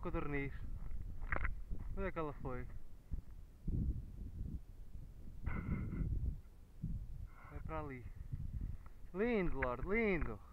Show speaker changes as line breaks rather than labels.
codorniz. Onde é que ela foi? É para ali. Lindo, Lorde, lindo!